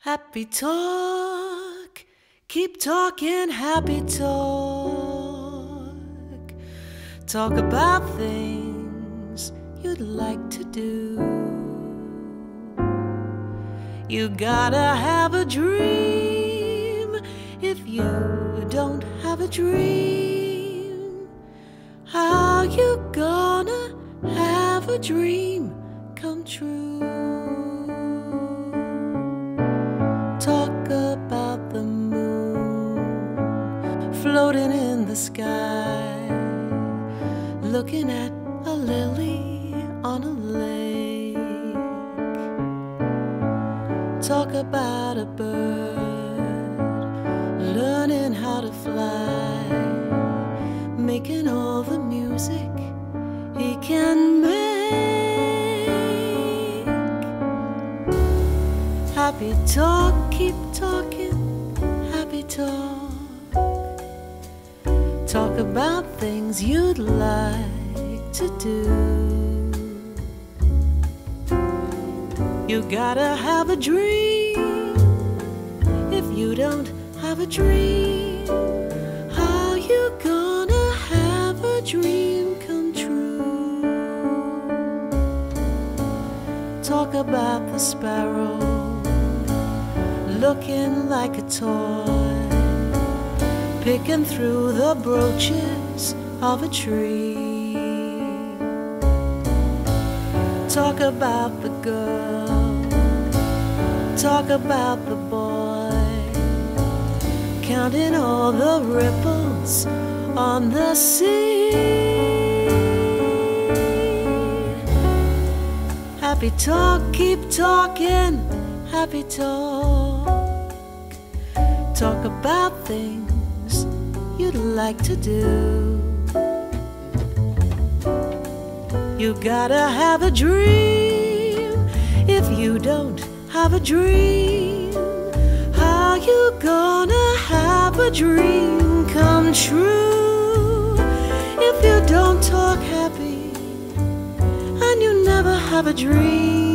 Happy talk, keep talking happy talk. Talk about things you'd like to do. You gotta have a dream. If you don't have a dream, how you gonna have a dream come true? Talk about the moon floating in the sky, looking at a lily on a lake. Talk about a bird learning how to fly, making all the music he can make. Happy talk, keep talking happy talk. Talk about things you'd like to do. You gotta have a dream. If you don't have a dream, how you gonna have a dream come true? Talk about the sparrow looking like a toy, picking through the branches of a tree. Talk about the girl, talk about the boy, counting all the ripples on the sea. Happy talk, keep talking happy talk. Talk about things you'd like to do. You gotta have a dream. If you don't have a dream, how you gonna have a dream come true? If you don't talk happy and you never have a dream,